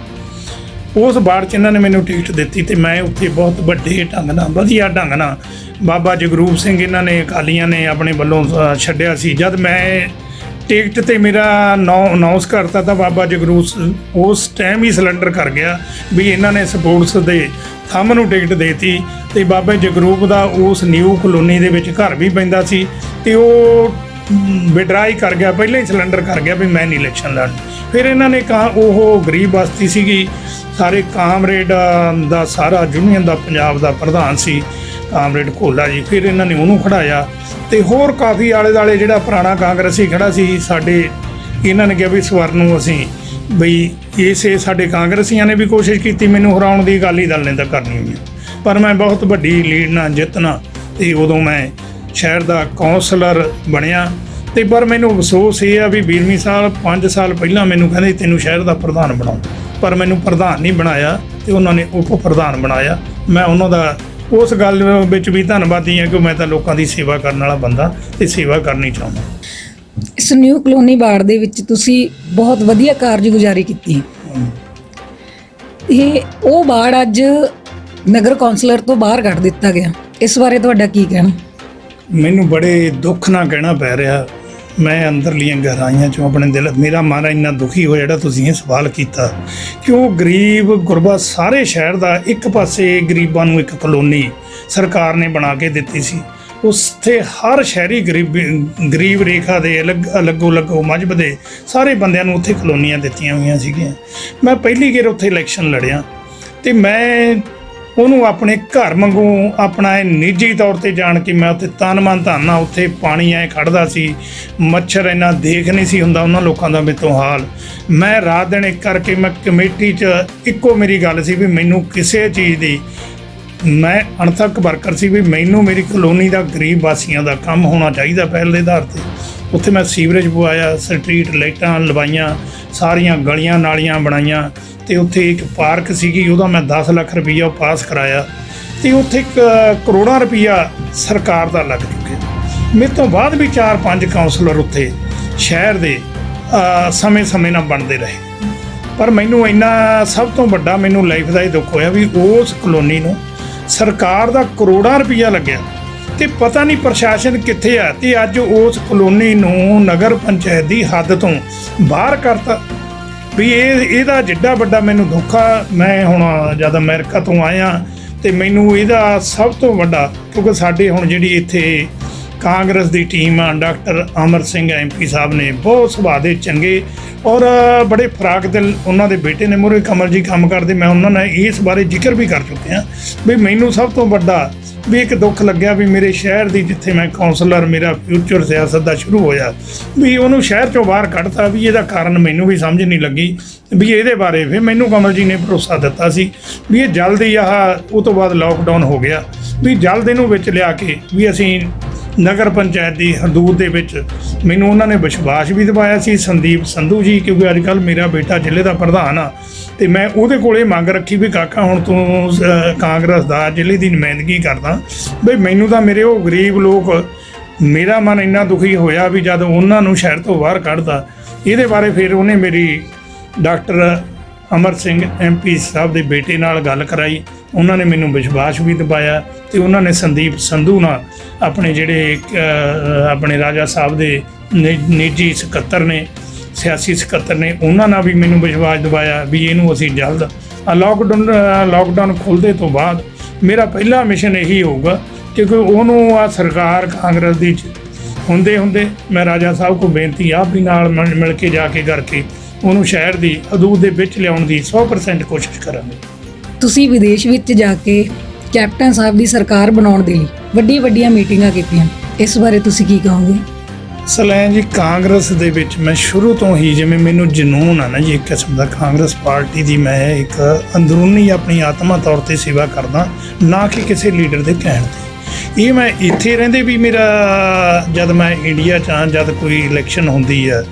ਉਸ ਵਾਰਡ 'ਚ ਇਹਨਾਂ ਨੇ ਮੈਨੂੰ ਟਿਕਟ ਦਿੱਤੀ ਅਤੇ ਮੈਂ ਉੱਥੇ ਬਹੁਤ ਵੱਡੇ ਢੰਗ ਨਾਲ, ਵਧੀਆ ਢੰਗ ਨਾਲ ਬਾਬਾ ਜਗਰੂਪ ਸਿੰਘ ਇਹਨਾਂ ਨੇ ਅਕਾਲੀਆਂ ਨੇ ਆਪਣੇ ਵੱਲੋਂ ਛੱਡਿਆ ਸੀ। ਜਦ ਮੈਂ ਟਿਕਟ 'ਤੇ ਮੇਰਾ ਨੌ ਅਨਾਊਂਸ ਕਰਤਾ ਤਾਂ ਬਾਬਾ ਜਗਰੂਪ ਉਸ ਟਾਈਮ ਹੀ ਸਿਲੰਡਰ ਕਰ ਗਿਆ ਵੀ ਇਹਨਾਂ ਨੇ ਸਪੋਰਟਸ ਦੇ ਥੰਮ ਨੂੰ ਟਿਕਟ ਦੇਤੀ। ਤੇ ਬਾਬਾ ਜਗਰੂਪ ਦਾ ਉਸ ਨਿਊ ਕਲੋਨੀ ਦੇ ਵਿੱਚ ਘਰ ਵੀ ਪੈਂਦਾ ਸੀ ਤੇ ਉਹ ਵਿਡਰਾਈ ਕਰ ਗਿਆ, ਪਹਿਲਾਂ ਹੀ ਸਿਲੰਡਰ ਕਰ ਗਿਆ ਵੀ ਮੈਂ ਨਹੀਂ ਇਲੈਕਸ਼ਨ ਲੜਨੀ। ਫਿਰ ਇਹਨਾਂ ਨੇ ਕਹਾ ਉਹ ਗਰੀਬ ਬਸਤੀ ਸੀਗੀ, ਸਾਰੇ ਕਾਮਰੇਡ ਦਾ ਸਾਰਾ ਯੂਨੀਅਨ ਦਾ ਪੰਜਾਬ ਦਾ ਪ੍ਰਧਾਨ ਸੀ ਕਾਮਰੇਡ ਘੋਲਾ ਜੀ, ਫਿਰ ਇਹਨਾਂ ਨੇ ਉਹਨੂੰ ਖੜਾਇਆ ਤੇ ਹੋਰ ਕਾਫੀ ਆਲੇ ਦੁਆਲੇ ਜਿਹੜਾ ਪੁਰਾਣਾ ਕਾਂਗਰਸੀ ਖੜਾ ਸੀ ਸਾਡੇ, ਇਹਨਾਂ ਨੇ ਕਿਹਾ ਵੀ ਸਵਰਨ ਨੂੰ ਅਸੀਂ ਬਈ ਇਸੇ ਸਾਡੇ ਕਾਂਗਰਸੀਆਂ ਨੇ ਵੀ ਕੋਸ਼ਿਸ਼ ਕੀਤੀ ਮੈਨੂੰ ਹਰਾਉਣ ਦੀ, ਅਕਾਲੀ ਦਲ ਨੇ ਤਾਂ ਕਰਨੀ ਹੋਈ, ਪਰ ਮੈਂ ਬਹੁਤ ਵੱਡੀ ਲੀਡ ਨਾਲ ਜਿੱਤਣਾ ਤੇ ਉਦੋਂ ਮੈਂ ਸ਼ਹਿਰ ਦਾ ਕੌਂਸਲਰ ਬਣਿਆ। ਤੇ ਪਰ ਮੈਨੂੰ ਅਫਸੋਸ ਇਹ ਆ ਵੀ ਵੀਰਵੀਂ ਸਾਲ ਪੰਜ ਸਾਲ ਪਹਿਲਾਂ ਮੈਨੂੰ ਕਹਿੰਦੇ ਤੈਨੂੰ ਸ਼ਹਿਰ ਦਾ ਪ੍ਰਧਾਨ ਬਣਾਓ, ਪਰ ਮੈਨੂੰ ਪ੍ਰਧਾਨ ਨਹੀਂ ਬਣਾਇਆ ਤੇ ਉਹਨਾਂ ਨੇ ਉਪ ਪ੍ਰਧਾਨ ਬਣਾਇਆ। ਮੈਂ ਉਹਨਾਂ ਦਾ ਉਸ ਗੱਲ ਵਿੱਚ ਵੀ ਧੰਨਵਾਦੀ ਹਾਂ ਕਿ ਮੈਂ ਤਾਂ ਲੋਕਾਂ ਦੀ ਸੇਵਾ ਕਰਨ ਵਾਲਾ ਬੰਦਾ ਤੇ ਸੇਵਾ ਕਰਨੀ ਚਾਹੁੰਦਾ। ਇਸ ਨਿਊ ਕਲੋਨੀ ਵਾਰਡ ਦੇ ਵਿੱਚ ਤੁਸੀਂ ਬਹੁਤ ਵਧੀਆ ਕਾਰਜਗੁਜ਼ਾਰੀ ਕੀਤੀ। ਇਹ ਉਹ ਵਾਰਡ ਅੱਜ ਨਗਰ ਕੌਂਸਲਰ ਤੋਂ ਬਾਹਰ ਕੱਢ ਦਿੱਤਾ ਗਿਆ, ਇਸ ਬਾਰੇ ਤੁਹਾਡਾ ਕੀ ਕਹਿਣਾ? ਮੈਨੂੰ ਬੜੇ ਦੁੱਖ ਨਾਲ ਕਹਿਣਾ ਪੈ ਰਿਹਾ, ਮੈਂ ਅੰਦਰਲੀਆਂ ਗਹਿਰਾਈਆਂ 'ਚੋਂ ਆਪਣੇ ਦਿਲ, ਮੇਰਾ ਮਨ ਇੰਨਾ ਦੁਖੀ ਹੋਇਆ ਜਿਹੜਾ ਤੁਸੀਂ ਇਹ ਸਵਾਲ ਕੀਤਾ ਕਿ ਉਹ ਗਰੀਬ ਗੁਰਬਾ ਸਾਰੇ ਸ਼ਹਿਰ ਦਾ ਇੱਕ ਪਾਸੇ ਗਰੀਬਾਂ ਨੂੰ ਇੱਕ ਕਲੋਨੀ ਸਰਕਾਰ ਨੇ ਬਣਾ ਕੇ ਦਿੱਤੀ ਸੀ, ਉੱਥੇ ਹਰ ਸ਼ਹਿਰੀ ਗਰੀਬ ਗਰੀਬ ਰੇਖਾ ਦੇ ਅਲੱਗ ਅਲੱਗੋ ਅਲੱਗੋ ਮਜ਼ਹਬ ਦੇ ਸਾਰੇ ਬੰਦਿਆਂ ਨੂੰ ਉੱਥੇ ਕਲੋਨੀਆਂ ਦਿੱਤੀਆਂ ਹੋਈਆਂ ਸੀਗੀਆਂ। ਮੈਂ ਪਹਿਲੀ ਗੇਰ ਉੱਥੇ ਇਲੈਕਸ਼ਨ ਲੜਿਆ ਤੇ ਮੈਂ ਉਹਨੂੰ ਆਪਣੇ ਘਰ ਵਾਂਗੂ ਆਪਣਾ ਇਹ ਨਿੱਜੀ ਤੌਰ ਤੇ ਜਾਣ ਕੇ ਮੈਂ ਉੱਥੇ ਤਨ ਮਨ ਧਨ ਨਾਲ ਉੱਥੇ ਪਾਣੀ ਐ ਖੜਦਾ ਸੀ, ਮੱਛਰ ਇੰਨਾ ਦੇਖ ਨਹੀਂ ਸੀ ਹੁੰਦਾ ਉਹਨਾਂ ਲੋਕਾਂ ਦਾ ਮੇਤੋਂ ਹਾਲ। ਮੈਂ ਰਾਤ ਦਿਨ ਇੱਕ ਕਰਕੇ ਮੈਂ ਕਮੇਟੀ 'ਚ ਇੱਕੋ ਮੇਰੀ ਗੱਲ ਸੀ ਵੀ ਮੈਨੂੰ ਕਿਸੇ ਚੀਜ਼ ਦੀ, ਮੈਂ ਅਣਥੱਕ ਵਰਕਰ ਸੀ ਵੀ ਮੈਨੂੰ ਮੇਰੀ ਕਲੋਨੀ ਦਾ ਗਰੀਬ ਵਾਸੀਆਂ ਦਾ ਕੰਮ ਹੋਣਾ ਚਾਹੀਦਾ ਪਹਿਲ ਦੇ ਆਧਾਰ 'ਤੇ। ਉੱਥੇ ਮੈਂ ਸੀਵਰੇਜ ਪਵਾਇਆ, ਸਟਰੀਟ ਲਾਈਟਾਂ ਲਵਾਈਆਂ, ਸਾਰੀਆਂ ਗਲੀਆਂ ਨਾਲੀਆਂ ਬਣਾਈਆਂ ਤੇ ਉੱਥੇ ਇੱਕ ਪਾਰਕ ਸੀਗੀ ਉਹਦਾ ਮੈਂ ਦਸ ਲੱਖ ਰੁਪਈਆ ਪਾਸ ਕਰਾਇਆ ਤੇ ਉੱਥੇ ਇੱਕ ਕਰੋੜਾਂ ਰੁਪਈਆ ਸਰਕਾਰ ਦਾ ਲੱਗ ਚੁੱਕਿਆ। ਮੇਰੇ ਤੋਂ ਬਾਅਦ ਵੀ ਚਾਰ ਪੰਜ ਕਾਉਂਸਲਰ ਉੱਥੇ ਸ਼ਹਿਰ ਦੇ ਸਮੇਂ ਸਮੇਂ ਨਾਲ ਬਣਦੇ ਰਹੇ, ਪਰ ਮੈਨੂੰ ਇੰਨਾ ਸਭ ਤੋਂ ਵੱਡਾ ਮੈਨੂੰ ਲਾਈਫ ਦਾ ਇਹ ਦੁੱਖ ਹੋਇਆ ਵੀ ਉਸ ਕਲੋਨੀ ਨੂੰ ਸਰਕਾਰ ਦਾ ਕਰੋੜਾਂ ਰੁਪਈਆ ਲੱਗਿਆ ਤੇ ਪਤਾ ਨਹੀਂ ਪ੍ਰਸ਼ਾਸਨ ਕਿੱਥੇ ਆ, ਤੇ ਅੱਜ ਉਸ ਕਲੋਨੀ ਨੂੰ ਨਗਰ ਪੰਚਾਇਤ ਦੀ ਹੱਦ ਤੋਂ ਬਾਹਰ ਕਰਤਾ ਵੀ ਇਹ ਇਹਦਾ ਜਿੱਡਾ ਵੱਡਾ ਮੈਨੂੰ ਦੁੱਖ ਆ। ਮੈਂ ਹੁਣ ਜਦ ਅਮਰੀਕਾ ਤੋਂ ਆਇਆ ਤੇ ਮੈਨੂੰ ਇਹਦਾ ਸਭ ਤੋਂ ਵੱਡਾ, ਕਿਉਂਕਿ ਸਾਡੇ ਹੁਣ ਜਿਹੜੀ ਇੱਥੇ ਕਾਂਗਰਸ ਦੀ ਟੀਮ ਆ, doctor Amar Singh M P Sahib ਨੇ ਬਹੁਤ ਸੁਭਾਅ ਦੇ ਚੰਗੇ ਔਰ ਬੜੇ ਫਰਾਕ ਦਿਲ, ਉਹਨਾਂ ਦੇ ਬੇਟੇ ਨੇ ਮੂਹਰੇ ਕਮਲ ਜੀ ਕੰਮ ਕਰਦੇ, ਮੈਂ ਉਹਨਾਂ ਨਾਲ ਇਸ ਬਾਰੇ ਜ਼ਿਕਰ ਵੀ ਕਰ ਚੁੱਕਿਆ ਵੀ ਮੈਨੂੰ ਸਭ ਤੋਂ ਵੱਡਾ ਵੀ ਇੱਕ ਦੁੱਖ ਲੱਗਿਆ ਵੀ ਮੇਰੇ ਸ਼ਹਿਰ ਦੀ ਜਿੱਥੇ ਮੈਂ ਕਾਉਂਸਲਰ ਮੇਰਾ ਫਿਊਚਰ ਸਿਆਸਤ ਦਾ ਸ਼ੁਰੂ ਹੋਇਆ ਵੀ ਉਹਨੂੰ ਸ਼ਹਿਰ 'ਚੋਂ ਬਾਹਰ ਕੱਢਤਾ। ਵੀ ਇਹਦਾ ਕਾਰਨ ਮੈਨੂੰ ਵੀ ਸਮਝ ਨਹੀਂ ਲੱਗੀ ਵੀ ਇਹਦੇ ਬਾਰੇ। ਫਿਰ ਮੈਨੂੰ ਕਮਲ ਜੀ ਨੇ ਭਰੋਸਾ ਦਿੱਤਾ ਸੀ ਵੀ ਇਹ ਜਲਦ ਹੀ ਆਹ, ਉਹ ਤੋਂ ਬਾਅਦ ਲੋਕਡਾਊਨ ਹੋ ਗਿਆ, ਵੀ ਜਲਦ ਇਹਨੂੰ ਵਿੱਚ ਲਿਆ ਕੇ ਵੀ ਅਸੀਂ ਨਗਰ ਪੰਚਾਇਤ ਦੀ ਹਦੂਦ ਦੇ ਵਿੱਚ, ਮੈਨੂੰ ਉਹਨਾਂ ਨੇ ਵਿਸ਼ਵਾਸ ਵੀ ਦਿਵਾਇਆ ਸੀ ਸੰਦੀਪ ਸੰਧੂ ਜੀ, ਕਿਉਂਕਿ ਅੱਜ ਕੱਲ੍ਹ ਮੇਰਾ ਬੇਟਾ ਜ਼ਿਲ੍ਹੇ ਦਾ ਪ੍ਰਧਾਨ ਆ ਤੇ ਮੈਂ ਉਹਦੇ ਕੋਲੇ ਮੰਗ ਰੱਖੀ ਵੀ ਕਾਕਾ ਹੁਣ ਤੂੰ ਕਾਂਗਰਸ ਦਾ ਜ਼ਿਲ੍ਹੇ ਦੀ ਨੁਮਾਇੰਦਗੀ ਕਰਦਾ ਬਈ ਮੈਨੂੰ ਤਾਂ ਮੇਰੇ ਉਹ ਗਰੀਬ ਲੋਕ, ਮੇਰਾ ਮਨ ਇੰਨਾ ਦੁਖੀ ਹੋਇਆ ਵੀ ਜਦ ਉਹਨਾਂ ਨੂੰ ਸ਼ਹਿਰ ਤੋਂ ਬਾਹਰ ਕੱਢਦਾ। ਇਹਦੇ ਬਾਰੇ ਫਿਰ ਉਹਨੇ ਮੇਰੀ doctor Amar Singh M P Sahib ਦੇ ਬੇਟੇ ਨਾਲ ਗੱਲ ਕਰਾਈ, ਉਹਨਾਂ ਨੇ ਮੈਨੂੰ ਵਿਸ਼ਵਾਸ ਵੀ ਦਿਵਾਇਆ ਤੇ ਉਹਨਾਂ ਨੇ ਸੰਦੀਪ ਸੰਧੂ ਨਾਲ ਆਪਣੇ ਜਿਹੜੇ ਆਪਣੇ ਰਾਜਾ ਸਾਹਿਬ ਦੇ ਨਿੱਜੀ ਸਕੱਤਰ ਨੇ, ਸਿਆਸੀ ਸਕੱਤਰ ਨੇ, ਉਹਨਾਂ ਨਾਲ ਵੀ ਮੈਨੂੰ ਵਿਸ਼ਵਾਸ ਦਿਵਾਇਆ ਵੀ ਇਹਨੂੰ ਅਸੀਂ ਜਲਦ ਲੋਕਡਾਊਨ ਲੋਕਡਾਊਨ ਖੁੱਲ੍ਹਦੇ ਤੋਂ ਬਾਅਦ ਮੇਰਾ ਪਹਿਲਾ ਮਿਸ਼ਨ ਇਹੀ ਹੋਊਗਾ, ਕਿਉਂਕਿ ਉਹਨੂੰ ਆ ਸਰਕਾਰ ਕਾਂਗਰਸ ਦੀ ਹੁੰਦੇ ਹੁੰਦੇ ਮੈਂ ਰਾਜਾ ਸਾਹਿਬ ਕੋਲ ਬੇਨਤੀ ਆਪ ਵੀ ਨਾਲ ਮਿਲ ਕੇ ਜਾ ਕੇ ਕਰਕੇ ਉਹਨੂੰ ਸ਼ਹਿਰ ਦੀ ਹਦੂਦ ਦੇ ਵਿੱਚ ਲਿਆਉਣ ਦੀ ਸੌ ਪਰਸੈਂਟ ਕੋਸ਼ਿਸ਼ ਕਰਾਂਗੇ। ਤੁਸੀਂ ਵਿਦੇਸ਼ ਵਿੱਚ ਜਾ ਕੇ ਕੈਪਟਨ ਸਾਹਿਬ ਦੀ ਸਰਕਾਰ ਬਣਾਉਣ ਦੇ ਲਈ ਵੱਡੀਆਂ ਵੱਡੀਆਂ ਮੀਟਿੰਗਾਂ ਕੀਤੀਆਂ, ਇਸ ਬਾਰੇ ਤੁਸੀਂ ਕੀ ਕਹੋਗੇ? ਸਲੈਨ ਜੀ, ਕਾਂਗਰਸ ਦੇ ਵਿੱਚ ਮੈਂ ਸ਼ੁਰੂ ਤੋਂ ਹੀ, ਜਿਵੇਂ ਮੈਨੂੰ ਜਨੂਨ ਆ ਨਾ ਜੀ ਇੱਕ ਕਿਸਮ ਦਾ ਕਾਂਗਰਸ ਪਾਰਟੀ ਦੀ, ਮੈਂ ਇੱਕ ਅੰਦਰੂਨੀ ਆਪਣੀ ਆਤਮਾ ਤੌਰ 'ਤੇ ਸੇਵਾ ਕਰਦਾ, ਨਾ ਕਿ ਕਿਸੇ ਲੀਡਰ ਦੇ ਕਹਿਣ 'ਤੇ। ਇਹ ਮੈਂ ਇੱਥੇ ਰਹਿੰਦੇ ਵੀ ਮੇਰਾ, ਜਦ ਮੈਂ ਇੰਡੀਆ 'ਚ ਆ, ਜਦ ਕੋਈ ਇਲੈਕਸ਼ਨ ਹੁੰਦੀ ਆ,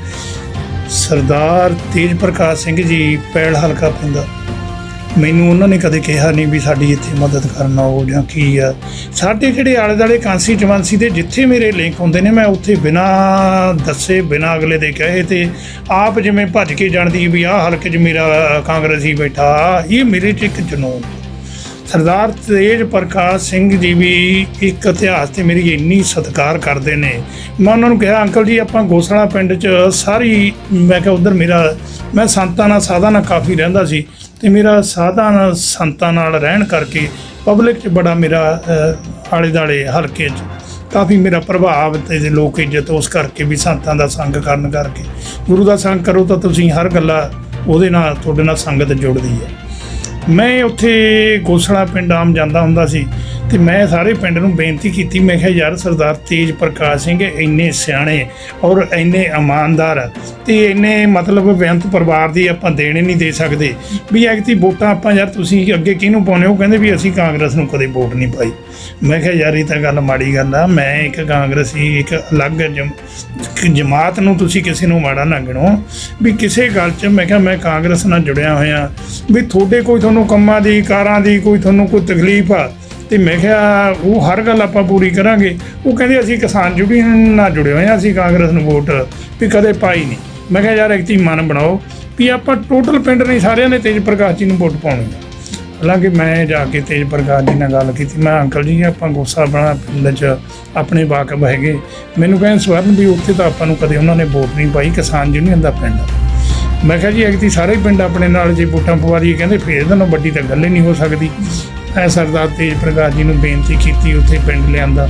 ਸਰਦਾਰ ਤੇਜ ਪ੍ਰਕਾਸ਼ ਸਿੰਘ ਜੀ ਪੈਲ ਹਲਕਾ ਪੈਂਦਾ, ਮੈਨੂੰ ਉਹਨਾਂ ਨੇ ਕਦੇ ਕਿਹਾ ਨਹੀਂ ਵੀ ਸਾਡੀ ਇੱਥੇ ਮਦਦ ਕਰਨਾ ਹੋ ਜਾਂ ਕੀ ਆ। ਸਾਡੇ ਜਿਹੜੇ ਆਲੇ ਦੁਆਲੇ ਕਾਂਸਟੀਚੁਐਂਸੀ ਦੇ ਜਿੱਥੇ ਮੇਰੇ ਲਿੰਕ ਹੁੰਦੇ ਨੇ, ਮੈਂ ਉੱਥੇ ਬਿਨਾਂ ਦੱਸੇ ਬਿਨਾਂ ਅਗਲੇ ਦੇ ਕਹੇ ਤੇ ਆਪ ਜਿਵੇਂ ਭੱਜ ਕੇ ਜਾਣਦੀ ਵੀ ਆਹ ਹਲਕੇ 'ਚ ਮੇਰਾ ਕਾਂਗਰਸੀ ਬੈਠਾ, ਇਹ ਮੇਰੇ 'ਚ ਇੱਕ ਜਨੂਨ। ਸਰਦਾਰ ਤੇਜ ਪ੍ਰਕਾਸ਼ ਸਿੰਘ ਜੀ ਵੀ ਇੱਕ ਇਤਿਹਾਸ 'ਤੇ ਮੇਰੀ ਇੰਨੀ ਸਤਿਕਾਰ ਕਰਦੇ ਨੇ। ਮੈਂ ਉਹਨਾਂ ਨੂੰ ਕਿਹਾ ਅੰਕਲ ਜੀ ਆਪਾਂ ਗੋਸਲਾ ਪਿੰਡ 'ਚ ਸਾਰੀ, ਮੈਂ ਕਿਹਾ ਉੱਧਰ ਮੇਰਾ, ਮੈਂ ਸੰਤਾਂ ਨਾਲ ਸਾਧਾਂ ਨਾਲ ਕਾਫੀ ਰਹਿੰਦਾ ਸੀ ਤੇ ਮੇਰਾ ਸਾਧਾਂ ਨਾਲ ਸੰਤਾਂ ਨਾਲ ਰਹਿਣ ਕਰਕੇ ਪਬਲਿਕ 'ਚ ਬੜਾ ਮੇਰਾ ਅ, ਆਲੇ ਦੁਆਲੇ ਹਲਕੇ 'ਚ ਕਾਫੀ ਮੇਰਾ ਪ੍ਰਭਾਵ ਤੇ ਲੋਕ ਇੱਜ਼ਤ ਉਸ ਕਰਕੇ ਵੀ ਸੰਤਾਂ ਦਾ ਸੰਗ ਕਰਨ ਕਰਕੇ। ਗੁਰੂ ਦਾ ਸੰਗ ਕਰੋ ਤਾਂ ਤੁਸੀਂ ਹਰ ਗੱਲਾਂ ਉਹਦੇ ਨਾਲ ਤੁਹਾਡੇ ਨਾਲ ਸੰਗਤ ਜੁੜਦੀ ਹੈ। ਮੈਂ ਉੱਥੇ ਗੋਸਲਾ ਪਿੰਡ ਆਮ ਜਾਂਦਾ ਹੁੰਦਾ ਸੀ ਤੇ ਮੈਂ ਸਾਰੇ ਪਿੰਡ ਨੂੰ ਬੇਨਤੀ ਕੀਤੀ, ਮੈਂ ਕਿਹਾ ਯਾਰ ਸਰਦਾਰ ਤੇਜ ਪ੍ਰਕਾਸ਼ ਸਿੰਘ ਇੰਨੇ ਸਿਆਣੇ ਔਰ ਇੰਨੇ ਇਮਾਨਦਾਰ ਤੇ ਇੰਨੇ ਮਤਲਬ ਬੇਅੰਤ ਪਰਿਵਾਰ ਦੀ ਆਪਾਂ ਦੇਣੇ ਨਹੀਂ ਦੇ ਸਕਦੇ ਵੀ ਐਕਤੀ ਵੋਟਾਂ ਆਪਾਂ ਯਾਰ ਤੁਸੀਂ ਅੱਗੇ ਕਿਹਨੂੰ ਪਾਉਂਦੇ ਹੋ? ਕਹਿੰਦੇ ਵੀ ਅਸੀਂ ਕਾਂਗਰਸ ਨੂੰ ਕਦੇ ਵੋਟ ਨਹੀਂ ਪਾਈ। ਮੈਂ ਕਿਹਾ ਯਾਰ ਇਹ ਤਾਂ ਗੱਲ ਮਾੜੀ ਗੱਲ ਆ, ਮੈਂ ਇੱਕ ਕਾਂਗਰਸੀ ਇੱਕ ਅਲੱਗ ਜਮ ਜਮਾਤ ਨੂੰ ਤੁਸੀਂ ਕਿਸੇ ਨੂੰ ਮਾੜਾ ਨਾ ਗਿਣੋ ਵੀ ਕਿਸੇ ਗੱਲ 'ਚ। ਮੈਂ ਕਿਹਾ ਮੈਂ ਕਾਂਗਰਸ ਨਾਲ ਜੁੜਿਆ ਹੋਇਆ ਵੀ ਤੁਹਾਡੇ ਕੋਈ ਤੁਹਾਨੂੰ ਕੰਮਾਂ ਦੀ ਕਾਰਾਂ ਦੀ ਕੋਈ ਤੁਹਾਨੂੰ ਕੋਈ ਤਕਲੀਫ ਆ ਤੇ ਮੈਂ ਕਿਹਾ ਉਹ ਹਰ ਗੱਲ ਆਪਾਂ ਪੂਰੀ ਕਰਾਂਗੇ। ਉਹ ਕਹਿੰਦੇ ਅਸੀਂ ਕਿਸਾਨ ਯੂਨੀਅਨ ਨਾਲ ਜੁੜੇ ਹੋਏ ਹਾਂ, ਅਸੀਂ ਕਾਂਗਰਸ ਨੂੰ ਵੋਟ ਵੀ ਕਦੇ ਪਾਈ ਨਹੀਂ। ਮੈਂ ਕਿਹਾ ਯਾਰ ਇੱਕ ਮਨ ਬਣਾਓ ਵੀ ਆਪਾਂ ਟੋਟਲ ਪਿੰਡ ਨਹੀਂ ਸਾਰਿਆਂ ਨੇ ਤੇਜ ਪ੍ਰਕਾਸ਼ ਜੀ ਨੂੰ ਵੋਟ ਪਾਉਣੀ ਹੈ। ਹਾਲਾਂਕਿ ਮੈਂ ਜਾ ਕੇ ਤੇਜ ਪ੍ਰਕਾਸ਼ ਜੀ ਨਾਲ ਗੱਲ ਕੀਤੀ, ਮੈਂ ਅੰਕਲ ਜੀ ਆਪਾਂ ਗੋਸਾ ਬਣਾ ਪਿੰਡ 'ਚ ਆਪਣੇ ਵਾਕਫ ਹੈਗੇ। ਮੈਨੂੰ ਕਹਿੰਦੇ ਸਵਰਨ ਵੀ ਉੱਥੇ ਤਾਂ ਆਪਾਂ ਨੂੰ ਕਦੇ ਉਹਨਾਂ ਨੇ ਵੋਟ ਨਹੀਂ ਪਾਈ, ਕਿਸਾਨ ਯੂਨੀਅਨ ਦਾ ਪਿੰਡ। ਮੈਂ ਕਿਹਾ ਜੀ ਐਕਤੀ ਸਾਰੇ ਪਿੰਡ ਆਪਣੇ ਨਾਲ ਜੇ ਵੋਟਾਂ ਪਵਾ ਦਈਏ, ਕਹਿੰਦੇ ਫਿਰ ਇਹਦੇ ਨਾਲੋਂ ਵੱਡੀ ਤਾਂ ਗੱਲ ਹੀ ਨਹੀਂ ਹੋ ਸਕਦੀ। ਮੈਂ ਸਰਦਾਰ ਤੇਜ ਪ੍ਰਕਾਸ਼ ਜੀ ਨੂੰ ਬੇਨਤੀ ਕੀਤੀ, ਉੱਥੇ ਪਿੰਡ ਲਿਆਂਦਾ,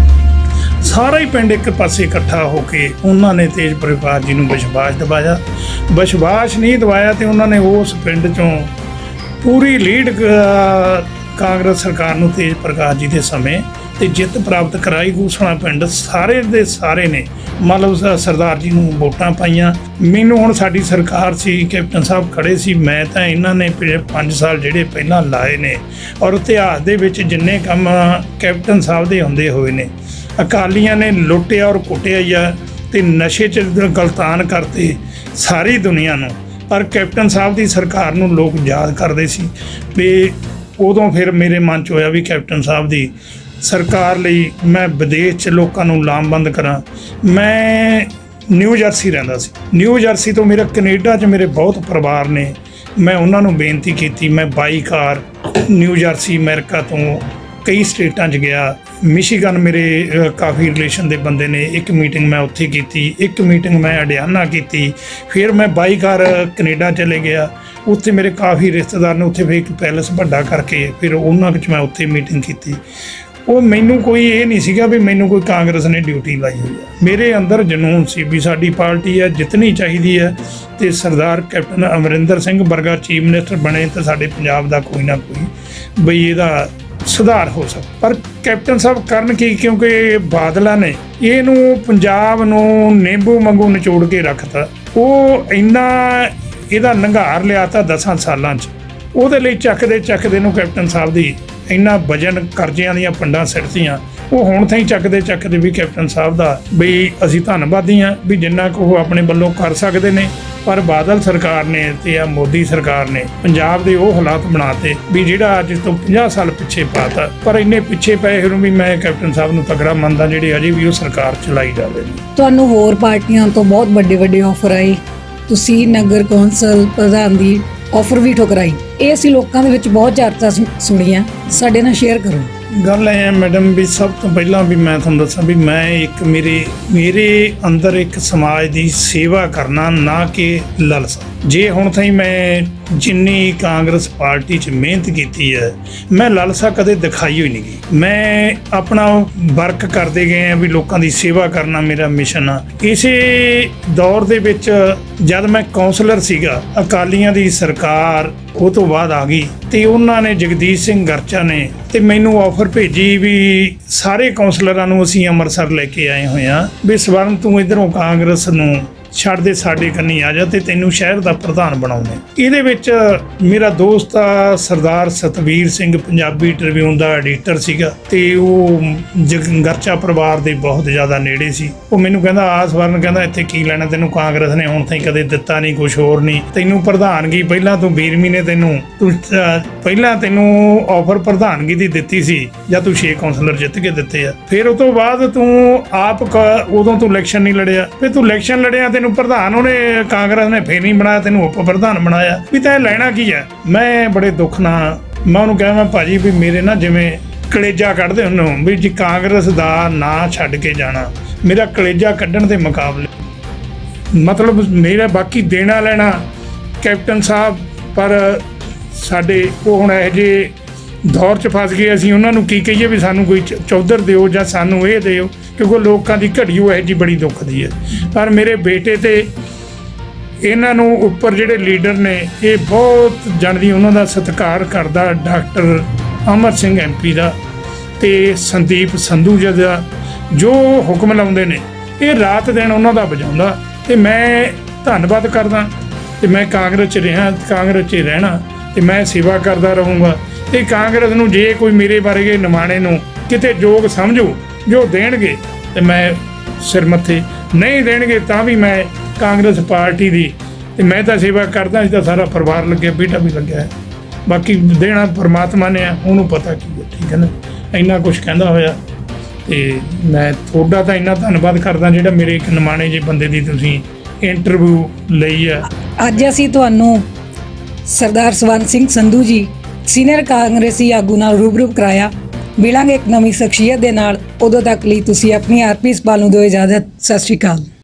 ਸਾਰਾ ਹੀ ਪਿੰਡ ਇੱਕ ਪਾਸੇ ਇਕੱਠਾ ਹੋ ਕੇ ਉਹਨਾਂ ਨੇ ਤੇਜ ਪ੍ਰਕਾਸ਼ ਜੀ ਨੂੰ ਵਿਸ਼ਵਾਸ ਦਿਵਾਇਆ। ਵਿਸ਼ਵਾਸ ਨਹੀਂ ਦਿਵਾਇਆ ਤੇ ਉਹਨਾਂ ਨੇ ਉਸ ਪਿੰਡ 'ਚੋਂ ਪੂਰੀ ਲੀਡ ਕਾਂਗਰਸ ਸਰਕਾਰ ਨੂੰ ਤੇਜ ਪ੍ਰਕਾਸ਼ ਜੀ ਦੇ ਸਮੇਂ ਤੇ ਜਿੱਤ ਪ੍ਰਾਪਤ ਕਰਾਈ। ਗੋਸਲਾ ਪਿੰਡ ਸਾਰੇ ਦੇ ਸਾਰੇ ਨੇ ਮਤਲਬ ਸਰਦਾਰ ਜੀ ਨੂੰ ਵੋਟਾਂ ਪਾਈਆਂ। ਮੈਨੂੰ ਹੁਣ ਸਾਡੀ ਸਰਕਾਰ ਸੀ, ਕੈਪਟਨ ਸਾਹਿਬ ਖੜੇ ਸੀ, ਮੈਂ ਤਾਂ ਇਹਨਾਂ ਨੇ ਪੰਜ ਸਾਲ ਜਿਹੜੇ ਪਹਿਲਾਂ ਲਾਏ ਨੇ ਔਰ ਇਤਿਹਾਸ ਦੇ ਵਿੱਚ ਜਿੰਨੇ ਕੰਮ ਕੈਪਟਨ ਸਾਹਿਬ ਦੇ ਹੁੰਦੇ ਹੋਏ ਨੇ। ਅਕਾਲੀਆਂ ਨੇ ਲੁੱਟਿਆ ਔਰ ਕੁੱਟਿਆ ਜਾਂ ਤੇ ਨਸ਼ੇ 'ਚ ਗਲਤਾਨ ਕਰਤੇ ਸਾਰੀ ਦੁਨੀਆ ਨੂੰ, ਪਰ ਕੈਪਟਨ ਸਾਹਿਬ ਦੀ ਸਰਕਾਰ ਨੂੰ ਲੋਕ ਯਾਦ ਕਰਦੇ ਸੀ ਵੀ ਉਦੋਂ ਫਿਰ ਮੇਰੇ ਮਨ 'ਚ ਹੋਇਆ ਵੀ ਕੈਪਟਨ ਸਾਹਿਬ ਦੀ ਸਰਕਾਰ ਲਈ ਮੈਂ ਵਿਦੇਸ਼ 'ਚ ਲੋਕਾਂ ਨੂੰ ਲਾਮਬੰਦ ਕਰਾਂ। ਮੈਂ ਨਿਊ ਜਰਸੀ ਰਹਿੰਦਾ ਸੀ, ਨਿਊ ਜਰਸੀ ਤੋਂ ਮੇਰਾ ਕੈਨੇਡਾ 'ਚ ਮੇਰੇ ਬਹੁਤ ਪਰਿਵਾਰ ਨੇ। ਮੈਂ ਉਹਨਾਂ ਨੂੰ ਬੇਨਤੀ ਕੀਤੀ, ਮੈਂ ਬਾਈ ਕਾਰ ਨਿਊ ਜਰਸੀ ਅਮਰੀਕਾ ਤੋਂ ਕਈ ਸਟੇਟਾਂ 'ਚ ਗਿਆ। ਮਿਸ਼ੀਗਨ ਮੇਰੇ ਕਾਫੀ ਰਿਲੇਸ਼ਨ ਦੇ ਬੰਦੇ ਨੇ, ਇੱਕ ਮੀਟਿੰਗ ਮੈਂ ਉੱਥੇ ਕੀਤੀ, ਇੱਕ ਮੀਟਿੰਗ ਮੈਂ ਅਡਿਆਨਾ ਕੀਤੀ। ਫਿਰ ਮੈਂ ਬਾਈ ਕਾਰ ਕੈਨੇਡਾ ਚਲੇ ਗਿਆ, ਉੱਥੇ ਮੇਰੇ ਕਾਫੀ ਰਿਸ਼ਤੇਦਾਰ ਨੇ, ਉੱਥੇ ਫਿਰ ਇੱਕ ਪੈਲਸ ਵੱਡਾ ਕਰਕੇ ਫਿਰ ਉਹਨਾਂ ਵਿੱਚ ਮੈਂ ਉੱਥੇ ਮੀਟਿੰਗ ਕੀਤੀ। ਉਹ ਮੈਨੂੰ ਕੋਈ ਇਹ ਨਹੀਂ ਸੀਗਾ ਵੀ ਮੈਨੂੰ ਕੋਈ ਕਾਂਗਰਸ ਨੇ ਡਿਊਟੀ ਲਾਈ ਹੋਈ ਹੈ। ਮੇਰੇ ਅੰਦਰ ਜਨੂਨ ਸੀ ਵੀ ਸਾਡੀ ਪਾਰਟੀ ਹੈ ਜਿੱਤਣੀ ਚਾਹੀਦੀ ਹੈ ਤੇ ਸਰਦਾਰ ਕੈਪਟਨ ਅਮਰਿੰਦਰ ਸਿੰਘ ਵਰਗਾ ਚੀਫ ਮਿਨਿਸਟਰ ਬਣੇ ਤਾਂ ਸਾਡੇ ਪੰਜਾਬ ਦਾ ਕੋਈ ਨਾ ਕੋਈ ਬਈ ਇਹਦਾ ਸੁਧਾਰ ਹੋ ਸਕਦਾ। ਪਰ ਕੈਪਟਨ ਸਾਹਿਬ ਕਰਨ ਕੀ, ਕਿਉਂਕਿ ਬਾਦਲਾਂ ਨੇ ਇਹਨੂੰ ਪੰਜਾਬ ਨੂੰ ਨਿੰਬੂ ਵਾਂਗੂ ਨਿਚੋੜ ਕੇ ਰੱਖਤਾ। ਉਹ ਇੰਨਾ ਇਹਦਾ ਨੰਘਾਰ ਲਿਆ ਤਾਂ ਦਸਾਂ ਸਾਲਾਂ 'ਚ, ਉਹਦੇ ਲਈ ਚੱਕਦੇ ਚੱਕਦੇ ਨੂੰ ਕੈਪਟਨ ਸਾਹਿਬ ਦੀ ਇੰਨਾ ਵਜਨ ਕਰਜ਼ਿਆਂ ਦੀਆਂ ਪੰਡਾਂ ਸਿੱਟਦੀਆਂ। ਉਹ ਹੁਣ ਤਾਂ ਹੀ ਚੱਕਦੇ ਚੱਕਦੇ ਵੀ ਕੈਪਟਨ ਸਾਹਿਬ ਦਾ ਵੀ ਅਸੀਂ ਧੰਨਵਾਦੀ ਹਾਂ ਵੀ ਜਿੰਨਾ ਕੁ ਉਹ ਆਪਣੇ ਵੱਲੋਂ ਕਰ ਸਕਦੇ ਨੇ। ਪਰ ਬਾਦਲ ਸਰਕਾਰ ਨੇ ਤੇ ਆ ਮੋਦੀ ਸਰਕਾਰ ਨੇ ਪੰਜਾਬ ਦੇ ਉਹ ਹਾਲਾਤ ਬਣਾਤੇ ਵੀ ਜਿਹੜਾ ਅੱਜ ਤੋਂ ਪੰਜਾਹ ਸਾਲ ਪਿੱਛੇ ਪਾਤਾ। ਪਰ ਇੰਨੇ ਪਿੱਛੇ ਪਏ ਨੂੰ ਵੀ ਮੈਂ ਕੈਪਟਨ ਸਾਹਿਬ ਨੂੰ ਤਗੜਾ ਮੰਨਦਾ ਜਿਹੜੇ ਅਜੇ ਵੀ ਉਹ ਸਰਕਾਰ ਚਲਾਈ ਜਾਵੇ। ਤੁਹਾਨੂੰ ਹੋਰ ਪਾਰਟੀਆਂ ਤੋਂ ਬਹੁਤ ਵੱਡੇ ਵੱਡੇ ਆਫਰ ਆਏ, ਤੁਸੀਂ ਨਗਰ ਕੌਂਸਲ ਪ੍ਰਧਾਨ ਦੀ ਆਫਰ ਵੀ ਠੁਕਰਾਈ। ਇਹ ਅਸੀਂ ਲੋਕਾਂ ਦੇ ਵਿੱਚ ਬਹੁਤ ਚਰਚਾ ਸੁਣੀਆਂ, ਸਾਡੇ ਨਾਲ ਸ਼ੇਅਰ ਕਰੋ। ਗੱਲ ਇਹ ਹੈ ਮੈਡਮ ਵੀ ਸਭ ਤੋਂ ਪਹਿਲਾਂ ਵੀ ਮੈਂ ਤੁਹਾਨੂੰ ਦੱਸਾਂ ਵੀ ਮੈਂ ਇੱਕ ਮੇਰੇ ਮੇਰੇ ਅੰਦਰ ਇੱਕ ਸਮਾਜ ਦੀ ਸੇਵਾ ਕਰਨਾ, ਨਾ ਕਿ ਲਾਲਸਾ। ਜੇ ਹੁਣ ਤਾਈਂ ਮੈਂ ਜਿੰਨੀ ਕਾਂਗਰਸ ਪਾਰਟੀ 'ਚ ਮਿਹਨਤ ਕੀਤੀ ਹੈ, ਮੈਂ ਲਾਲਸਾ ਕਦੇ ਦਿਖਾਈ ਹੋਈ ਨਹੀਂ ਗਈ। ਮੈਂ ਆਪਣਾ ਵਰਕ ਕਰਦੇ ਗਏ ਹਾਂ ਵੀ ਲੋਕਾਂ ਦੀ ਸੇਵਾ ਕਰਨਾ ਮੇਰਾ ਮਿਸ਼ਨ ਆ। ਇਸੇ ਦੌਰ ਦੇ ਵਿੱਚ ਜਦ ਮੈਂ ਕੌਂਸਲਰ ਸੀਗਾ, ਅਕਾਲੀਆਂ ਦੀ ਸਰਕਾਰ ਉਹ ਤੋਂ ਬਾਅਦ ਆ ਗਈ ਤੇ ਉਹਨਾਂ ਨੇ ਜਗਦੀਸ਼ ਸਿੰਘ ਗਰਚਾ ਨੇ ਤੇ ਮੈਨੂੰ ਆਫਰ ਭੇਜੀ ਵੀ ਸਾਰੇ ਕੌਂਸਲਰਾਂ ਨੂੰ ਅਸੀਂ ਅੰਮ੍ਰਿਤਸਰ ਲੈ ਕੇ ਆਏ ਹੋਏ ਹਾਂ ਵੀ ਸਵਰਨ ਤੂੰ ਇੱਧਰੋਂ ਕਾਂਗਰਸ ਨੂੰ ਛੱਡ ਦੇ, ਸਾਡੇ ਕੰਨੀ ਆ ਜਾ ਤੇ ਤੈਨੂੰ ਸ਼ਹਿਰ ਦਾ ਪ੍ਰਧਾਨ ਬਣਾਉਂਦੇ। ਇਹਦੇ ਵਿੱਚ ਮੇਰਾ ਦੋਸਤ ਆ ਸਰਦਾਰ ਸਤਵੀਰ ਸਿੰਘ, ਪੰਜਾਬੀ ਟ੍ਰਿਬਿਊਨ ਦਾ ਐਡੀਟਰ ਸੀਗਾ ਤੇ ਉਹ ਗਰਚਾ ਪਰਿਵਾਰ ਦੇ ਬਹੁਤ ਜ਼ਿਆਦਾ ਨੇੜੇ ਸੀ। ਉਹ ਮੈਨੂੰ ਕਹਿੰਦਾ ਆ ਸਵਰਨ, ਕਹਿੰਦਾ ਇੱਥੇ ਕੀ ਲੈਣਾ ਤੈਨੂੰ, ਕਾਂਗਰਸ ਨੇ ਹੁਣ ਤਾਈਂ ਕਦੇ ਦਿੱਤਾ ਨਹੀਂ, ਕੁਛ ਹੋਰ ਨਹੀਂ, ਤੈਨੂੰ ਪ੍ਰਧਾਨਗੀ ਪਹਿਲਾਂ ਤੂੰ ਵੀਰਮੀ ਨੇ ਤੈਨੂੰ ਤੂੰ ਪਹਿਲਾਂ ਤੈਨੂੰ ਆਫਰ ਪ੍ਰਧਾਨਗੀ ਦੀ ਦਿੱਤੀ ਸੀ ਜਾਂ ਤੂੰ ਛੇ ਕੌਂਸਲਰ ਜਿੱਤ ਕੇ ਦਿੱਤੇ ਆ। ਫਿਰ ਉਹ ਤੋਂ ਬਾਅਦ ਤੂੰ ਆਪ ਉਦੋਂ ਤੂੰ ਇਲੈਕਸ਼ਨ ਨਹੀਂ ਲੜਿਆ, ਫਿਰ ਤੂੰ ਇਲੈਕਸ਼ਨ ਲੜਿਆ ਤੈਨੂੰ ਪ੍ਰਧਾਨ ਉਹਨੇ ਕਾਂਗਰਸ ਨੇ ਫੇਰ ਨਹੀਂ ਬਣਾਇਆ, ਤੈਨੂੰ ਉਪ ਪ੍ਰਧਾਨ ਬਣਾਇਆ, ਵੀ ਤੈਂ ਲੈਣਾ ਕੀ ਹੈ। ਮੈਂ ਬੜੇ ਦੁੱਖ ਨਾਲ ਮੈਂ ਉਹਨੂੰ ਕਿਹਾ, ਮੈਂ ਭਾਜੀ ਵੀ ਮੇਰੇ ਨਾ ਜਿਵੇਂ ਕਲੇਜਾ ਕੱਢਦੇ ਉਹਨੂੰ ਵੀ ਜੀ ਕਾਂਗਰਸ ਦਾ ਨਾਂ ਛੱਡ ਕੇ ਜਾਣਾ, ਮੇਰਾ ਕਲੇਜਾ ਕੱਢਣ ਦੇ ਮੁਕਾਬਲੇ ਮਤਲਬ ਮੇਰਾ ਬਾਕੀ ਦੇਣਾ ਲੈਣਾ ਕੈਪਟਨ ਸਾਹਿਬ, ਪਰ ਸਾਡੇ ਉਹ ਹੁਣ ਇਹੋ ਜਿਹੇ ਦੌਰ 'ਚ ਫਸ ਗਏ, ਅਸੀਂ ਉਹਨਾਂ ਨੂੰ ਕੀ ਕਹੀਏ ਵੀ ਸਾਨੂੰ ਕੋਈ ਚ- ਚੌਧਰ ਦਿਓ ਜਾਂ ਸਾਨੂੰ ਇਹ ਦਿਓ, ਕਿਉਂਕਿ ਲੋਕਾਂ ਦੀ ਘੜੀ ਉਹ ਇਹੋ ਜਿਹੀ ਬੜੀ ਦੁੱਖ ਦੀ ਹੈ। ਪਰ ਮੇਰੇ ਬੇਟੇ ਤੇ ਇਹਨਾਂ ਨੂੰ ਉੱਪਰ ਜਿਹੜੇ ਲੀਡਰ ਨੇ ਇਹ ਬਹੁਤ ਜਾਣਦੀ ਉਹਨਾਂ ਦਾ ਸਤਿਕਾਰ ਕਰਦਾ, doctor Amar Singh M P ਦਾ ਤੇ ਸੰਦੀਪ ਸੰਧੂ ਜੀ ਦਾ ਜੋ ਹੁਕਮ ਲਾਉਂਦੇ ਨੇ ਇਹ ਰਾਤ ਦਿਨ ਉਹਨਾਂ ਦਾ ਵਜਾਉਂਦਾ। ਤੇ ਮੈਂ ਧੰਨਵਾਦ ਕਰਦਾ ਤੇ ਮੈਂ ਕਾਂਗਰਸ 'ਚ ਰਿਹਾ, ਕਾਂਗਰਸ 'ਚ ਹੀ ਰਹਿਣਾ ਤੇ ਮੈਂ ਸੇਵਾ ਕਰਦਾ ਰਹੂੰਗਾ। ਤੇ ਕਾਂਗਰਸ ਨੂੰ ਜੇ ਕੋਈ ਮੇਰੇ ਬਾਰੇ ਨਿਮਾਣੇ ਨੂੰ ਕਿਤੇ ਯੋਗ ਸਮਝੋ ਜੋ ਦੇਣਗੇ ਤੇ ਮੈਂ ਸਿਰ ਮੱਥੇ, ਨਹੀਂ ਦੇਣਗੇ ਤਾਂ ਵੀ ਮੈਂ ਕਾਂਗਰਸ ਪਾਰਟੀ ਦੀ ਤੇ ਮੈਂ ਤਾਂ ਸੇਵਾ ਕਰਦਾ। ਅਸੀਂ ਤਾਂ ਸਾਰਾ ਪਰਿਵਾਰ ਲੱਗਿਆ, ਬੇਟਾ ਵੀ ਲੱਗਿਆ ਹੈ, ਬਾਕੀ ਦੇਣਾ ਪਰਮਾਤਮਾ ਨੇ ਆ, ਉਹਨੂੰ ਪਤਾ ਕੀ ਹੈ। ਠੀਕ ਹੈ ਨਾ, ਇੰਨਾ ਕੁਛ ਕਹਿੰਦਾ ਹੋਇਆ ਤੇ ਮੈਂ ਤੁਹਾਡਾ ਤਾਂ ਇੰਨਾ ਧੰਨਵਾਦ ਕਰਦਾ ਜਿਹੜਾ ਮੇਰੇ ਇੱਕ ਨਿਮਾਣੇ ਜਿਹੇ ਬੰਦੇ ਦੀ ਤੁਸੀਂ ਇੰਟਰਵਿਊ ਲਈ ਆ। ਅੱਜ ਅਸੀਂ ਤੁਹਾਨੂੰ ਸਰਦਾਰ ਸਵਰਨ ਸਿੰਘ ਸੰਧੂ ਜੀ ਸੀਨੀਅਰ ਕਾਂਗਰਸੀ ਆਗੂ ਨਾਲ ਰੂਬਰੂ ਕਰਾਇਆ। ਮਿਲਾਂਗੇ ਇੱਕ ਨਵੀਂ ਸ਼ਖਸੀਅਤ ਦੇ ਨਾਲ, ਉਦੋਂ ਤੱਕ ਲਈ ਤੁਸੀਂ ਆਪਣੀ ਆਰਪੀ ਸਪਾਲ ਨੂੰ ਦਿਓ ਇਜਾਜ਼ਤ। ਸਤਿ ਸ਼੍ਰੀ ਅਕਾਲ।